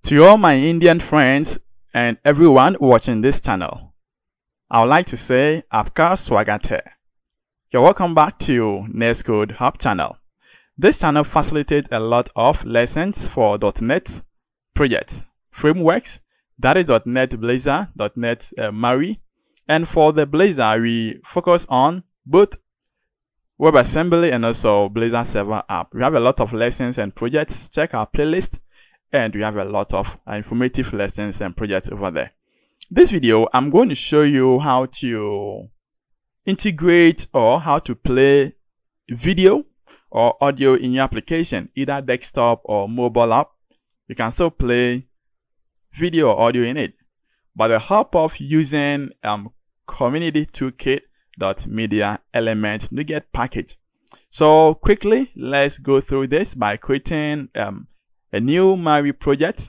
To all my Indian friends and everyone watching this channel, I would like to say Aapka Swagat hai. You're welcome back to Netcode-Hub channel. This channel facilitates a lot of lessons for .NET projects, frameworks, that is .NET Blazor, .NET Maui, and for the Blazor we focus on both WebAssembly and also Blazor Server app. We have a lot of lessons and projects. Check our playlist. And we have a lot of informative lessons and projects over there. This video, I'm going to show you how to integrate or how to play video or audio in your application, either desktop or mobile app. You can still play video or audio in it, by the help of using community toolkit.MedieElement NuGet package. So quickly, let's go through this by creating a new Maui project.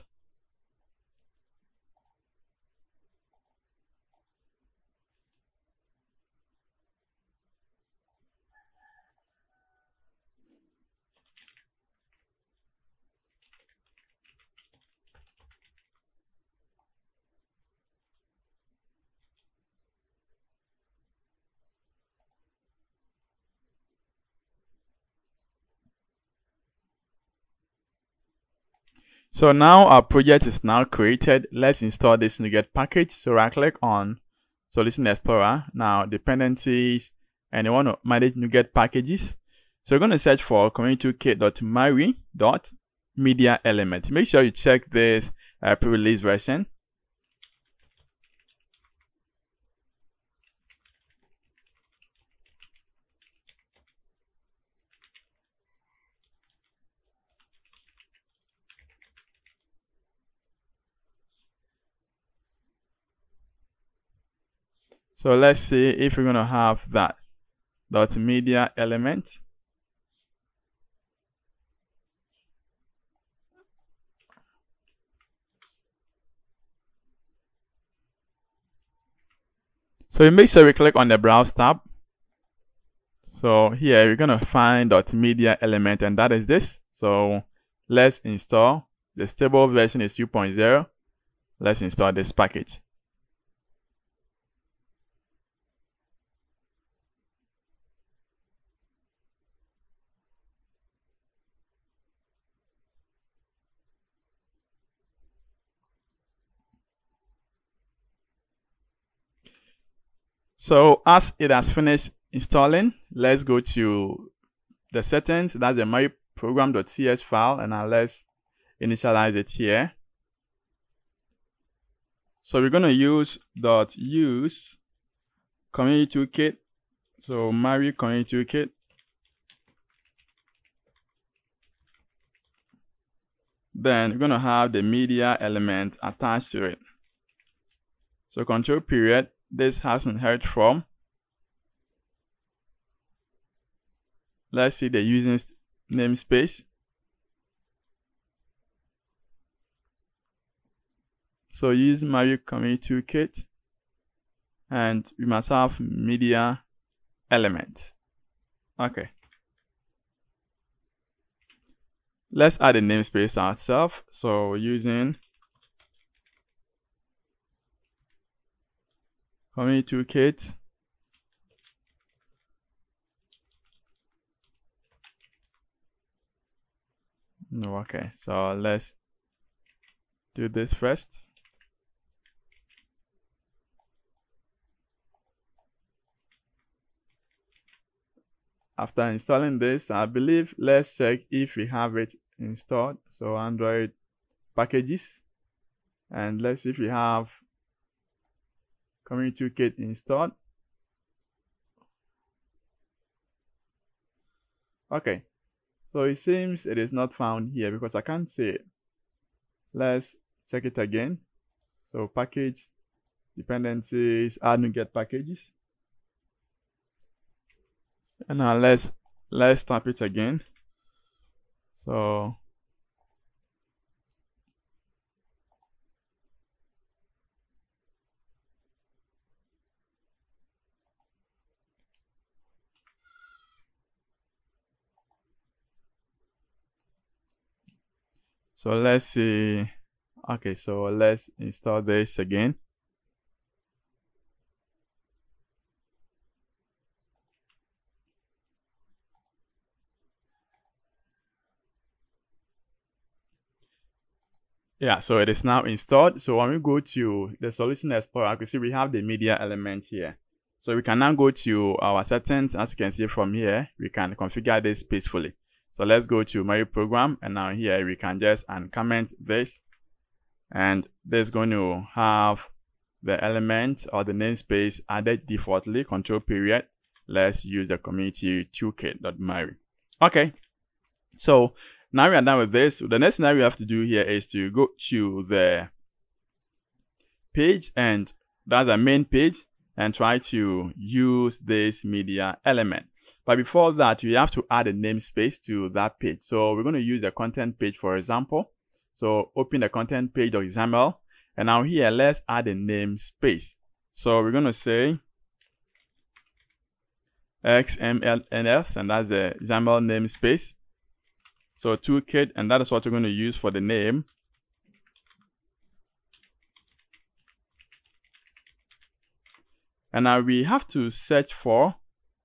So now our project is now created. Let's install this NuGet package. So right click on Solution Explorer. Now dependencies, and you want to manage NuGet packages. So we're going to search for community toolkit.maui.MedieElement. Make sure you check this pre-release version. So let's see if we're going to have that .MedieElement. So we make sure we click on the Browse tab. So here we're going to find .MedieElement, and that is this. So let's install. The stable version is 2.0. Let's install this package. So as it has finished installing, let's go to the settings. That's the Maui program.cs file, and now let's initialize it here. So we're going to use .use community toolkit. So Maui community toolkit. Then we're going to have the media element attached to it. So control period. This hasn't heard from. Let's see the user namespace. So use Maui community toolkit, and we must have media element. Okay. Let's add a namespace ourselves. So using community toolkit. No, okay. So let's do this first. After installing this, I believe let's check if we have it installed. So Android packages, and let's see if we have community toolkit installed. Okay, so it seems it is not found here because I can't see it. Let's check it again. So package dependencies, add NuGet packages, and now let's tap it again. So So let's see Okay, so let's install this again. Yeah, so it is now installed. So when we go to the Solution Explorer, you can see we have the MedieElement here. So we can now go to our settings. As you can see from here, we can configure this peacefully. So let's go to Maui program, and now here we can just uncomment this, and this is going to have the element or the namespace added defaultly, control period. Let's use the community toolkit.maui. Okay, so now we are done with this. The next thing that we have to do here is to go to the page, and that's our main page, and try to use this MedieElement. But before that, we have to add a namespace to that page. So we're going to use the content page, for example. So open the content page.xml, and now here let's add a namespace. So we're going to say XMLNS, and that's the XML namespace. So toolkit, and that is what we're going to use for the name. And now we have to search for,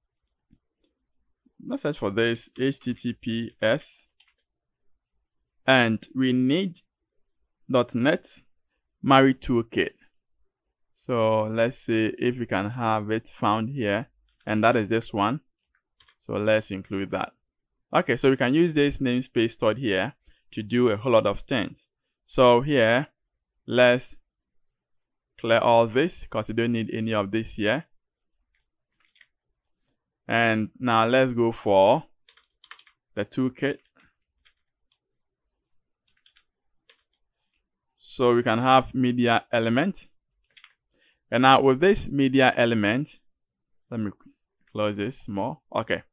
let's search for this HTTPS, and we need .NET Maui toolkit. So let's see if we can have it found here, and that is this one. So let's include that. Okay, so we can use this namespace stored here to do a whole lot of things. So here, let's clear all this because we don't need any of this here. And now let's go for the toolkit. So we can have MedieElement. And now with this MedieElement, let me close this more. Okay.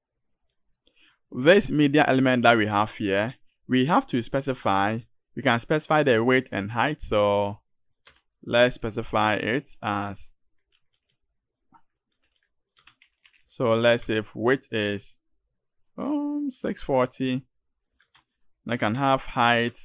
This MedieElement that we have here, we have to specify, we can specify the width and height. So let's specify it as, so let's say if width is 640, I can have height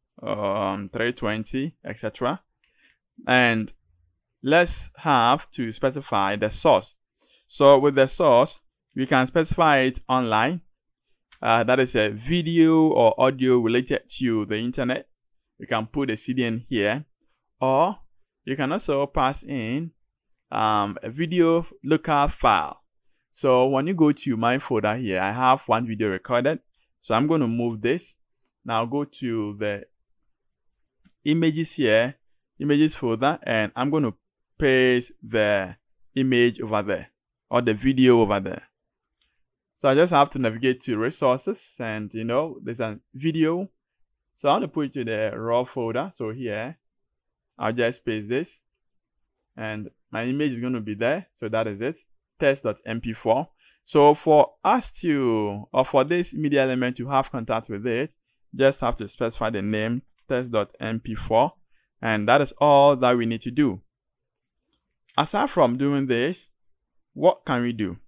320, etc. And let's have to specify the source. So with the source, we can specify it online. That is a video or audio related to the internet. You can put a CDN here, or you can also pass in a video local file. So when you go to my folder here, I have one video recorded. So I'm going to move this. Now go to the images here, images folder, and I'm going to paste the image over there, or the video over there. So I just have to navigate to resources, and there's a video. So I want to put it to the raw folder. So here, I'll just paste this, and my image is going to be there. So that is it, test.mp4. So for us to, or for this MedieElement to have contact with it, just have to specify the name test.mp4, and that is all that we need to do. Aside from doing this, what can we do?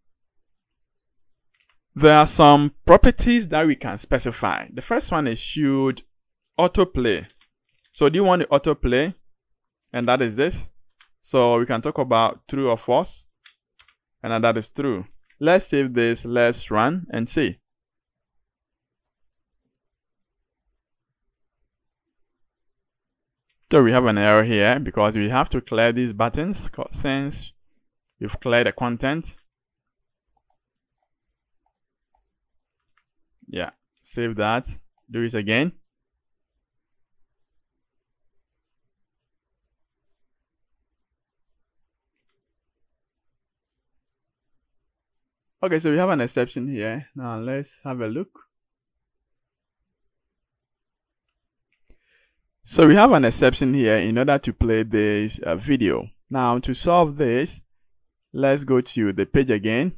There are some properties that we can specify. The first one is should autoplay. So do you want the autoplay? And that is this. So we can talk about true or false, and that is true. Let's save this, let's run and see. So we have an error here because we have to clear these buttons since we've cleared the content. Yeah, save that, do it again. Okay, so we have an exception here. Now let's have a look. So we have an exception here in order to play this video. Now to solve this, let's go to the page again.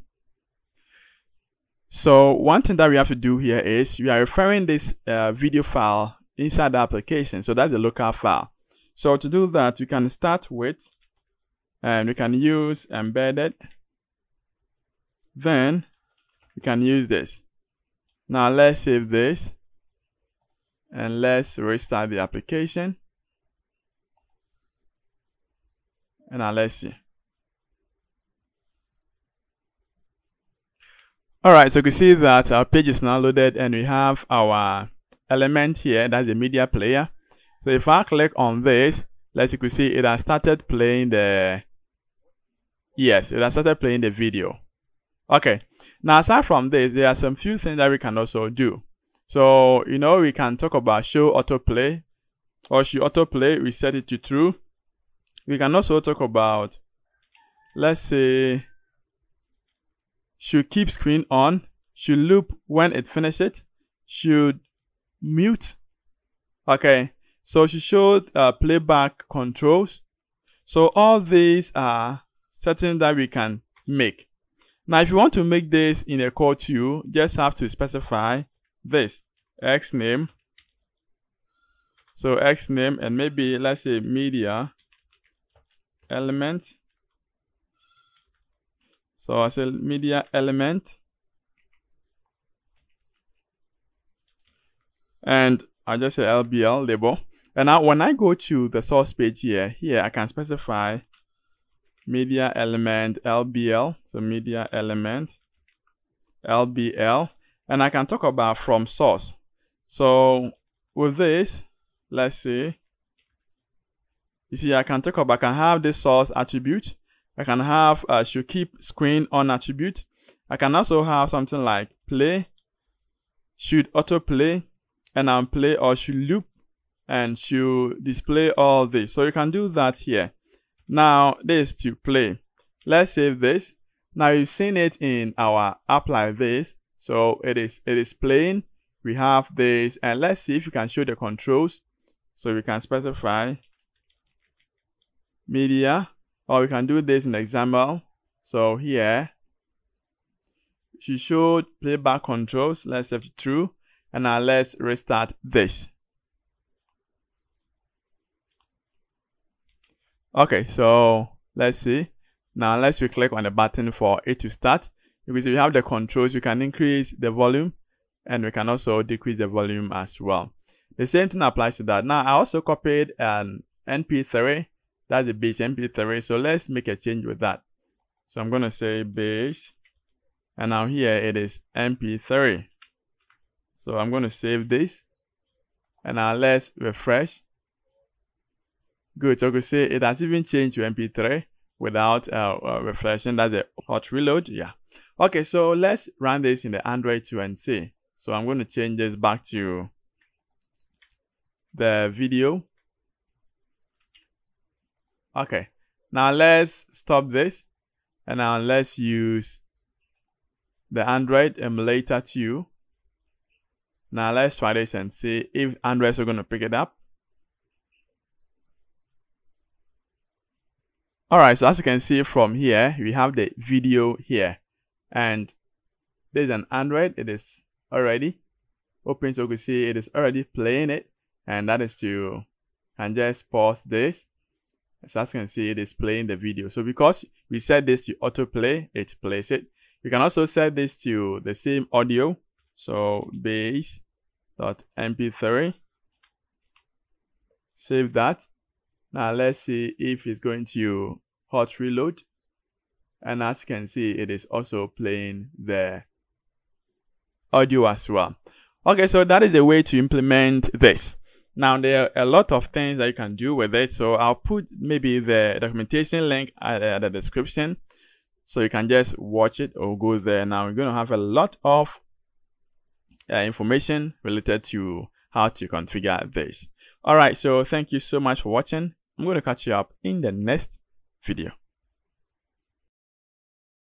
So one thing that we have to do here is we are referring this video file inside the application. So that's a local file. So to do that, we can start with, and we can use embedded. Then we can use this. Now let's save this, and let's restart the application. And now let's see. Alright, so you can see that our page is now loaded and we have our element here. That's the media player. So if I click on this, you can see it has started playing the video. Okay, now aside from this, there are some few things that we can also do. So we can talk about show autoplay, or should autoplay, we set it to true. We can also talk about, let's say, should keep screen on, should loop when it finishes, should mute. Okay, so she showed playback controls. So all these are settings that we can make. Now if you want to make this in a code queue, just have to specify this xname. So xname, and maybe let's say media element. So I say media element, and I just say LBL label. And now when I go to the source page here I can specify media element LBL. So media element LBL, and I can talk about from source. So with this, let's see, you see I can talk about, I can have this source attribute. I can have should keep screen on attribute. I can also have something like play, should autoplay, and unplay, or should loop, and should display all this. So you can do that here. Now this to play. Let's save this. Now you've seen it in our app like this. So it is playing. We have this, and let's see if you can show the controls. So we can specify media. Or we can do this in example. So here, she showed playback controls. Let's set it true. And now let's restart this. Okay, so let's see. Now let's click on the button for it to start. Because if you have the controls, you can increase the volume and we can also decrease the volume as well. The same thing applies to that. Now I also copied an MP3. That's the base MP3. So let's make a change with that. So I'm going to say base. And now here it is MP3. So I'm going to save this. And now let's refresh. Good. So you can see it has even changed to MP3 without refreshing. That's a hot reload. Yeah. Okay. So let's run this in the Android too and see. So I'm going to change this back to the video. Okay, now let's stop this, and now let's use the Android emulator too. Now let's try this and see if Android are going to pick it up. Alright, so as you can see from here, we have the video here, and there's an Android. It is already open, so you can see it is already playing it, and that is to, and just pause this. So as you can see, it is playing the video. So because we set this to autoplay, it plays it. You can also set this to the same audio. So base.mp3. Save that. Now let's see if it's going to hot reload. And as you can see, it is also playing the audio as well. Okay, so that is a way to implement this. Now, there are a lot of things that you can do with it. So I'll put maybe the documentation link at the description. So you can just watch it or go there. Now, we're going to have a lot of information related to how to configure this. All right, so thank you so much for watching. I'm going to catch you up in the next video.